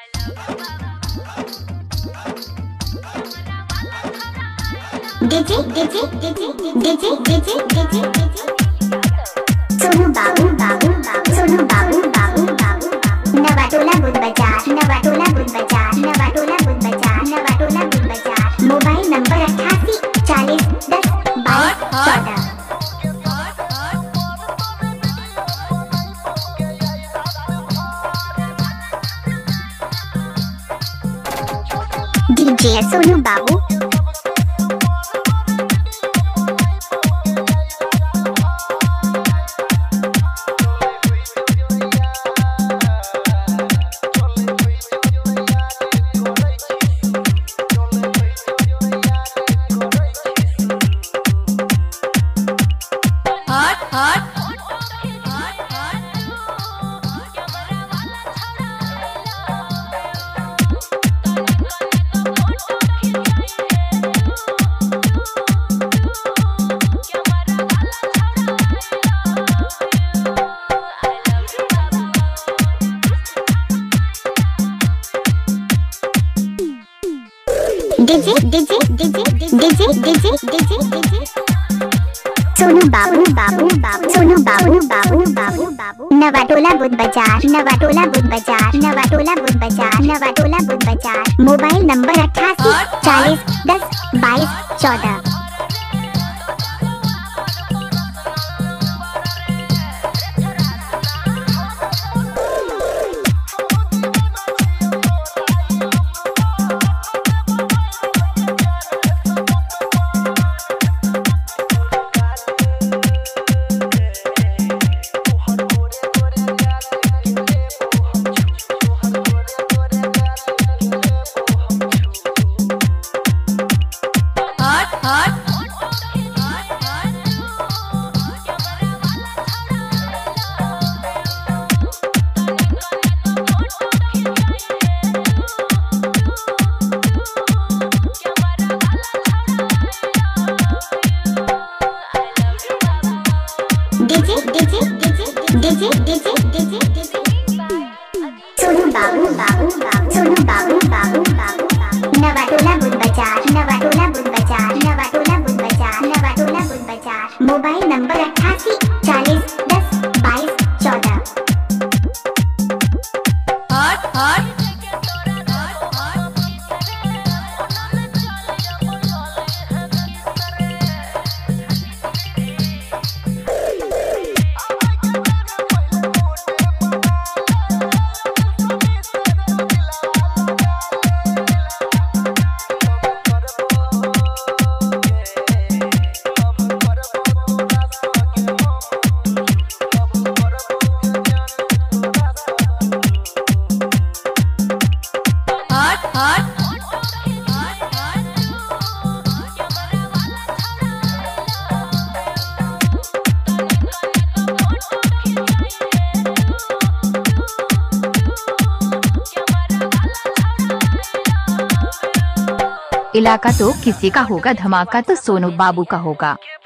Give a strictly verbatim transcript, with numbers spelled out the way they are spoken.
DJ DJ DJ DJ DJ DJ Sonu Babu Babu Babu Sonu Babu Babu Babu Navatola Budhbazar Navatola Budhbazar Navatola Budhbazar Navatola Budhbazar mobile number अट्ठासी चालीस दस बाईस चौदह। DJ Sonu Babu DJ DJ DJ DJ DJ DJ DJ Sonu Babu Babu Babu Sonu Babu Babu Babu Babu Navatola Budhbazar Navatola Budhbazar Navatola Budhbazar Navatola Budhbazar mobile number अट्ठासी चालीस दस बाईस चौदह। DJ DJ DJ DJ DJ DJ DJ Sonu Babu Babu Babu Sonu Babu Babu Babu Navatola Budhbazar Navatola Budhbazar Navatola Budhbazar Navatola Budhbazar mobile number अट्ठासी चालीस दस बाईस चौदह। इलाका तो किसी का होगा, धमाका तो सोनू बाबू का होगा।